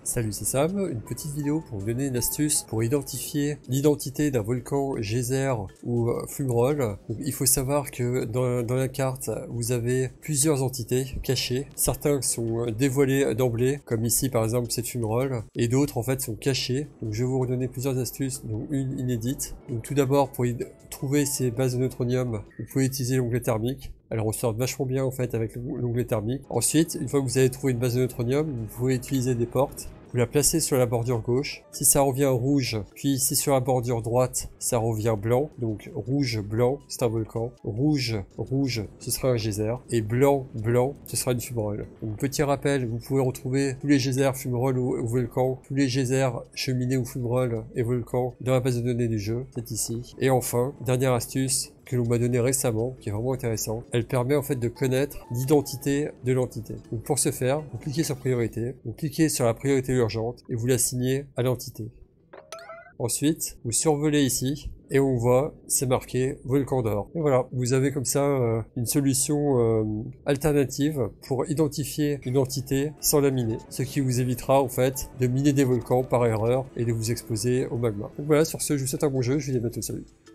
Salut, c'est Sam, une petite vidéo pour vous donner une astuce pour identifier l'identité d'un volcan, geyser ou fumerole. Donc, il faut savoir que dans la carte, vous avez plusieurs entités cachées. Certains sont dévoilés d'emblée, comme ici par exemple c'est fumerole, et d'autres en fait sont cachés. Donc je vais vous redonner plusieurs astuces, dont une inédite. Donc tout d'abord, pour trouver ces bases de neutronium, vous pouvez utiliser l'onglet thermique. Elle ressort vachement bien en fait avec l'onglet thermique. Ensuite, une fois que vous avez trouvé une base de neutronium, vous pouvez utiliser des portes. Vous la placez sur la bordure gauche. Si ça revient rouge, puis si sur la bordure droite, ça revient blanc. Donc rouge, blanc, c'est un volcan. Rouge, rouge, ce sera un geyser. Et blanc, blanc, ce sera une fumerole. Donc petit rappel, vous pouvez retrouver tous les geysers, fumeroles ou volcans, tous les geysers, cheminées ou fumeroles et volcans dans la base de données du jeu. C'est ici. Et enfin, dernière astuce que l'on m'a donné récemment, qui est vraiment intéressant. Elle permet en fait de connaître l'identité de l'entité. Donc pour ce faire, vous cliquez sur priorité, vous cliquez sur la priorité urgente et vous l'assignez à l'entité. Ensuite, vous survolez ici et on voit, c'est marqué volcan d'or. Et voilà, vous avez comme ça une solution alternative pour identifier une entité sans la miner. Ce qui vous évitera en fait de miner des volcans par erreur et de vous exposer au magma. Donc voilà, sur ce, je vous souhaite un bon jeu, je vous dis à bientôt, salut.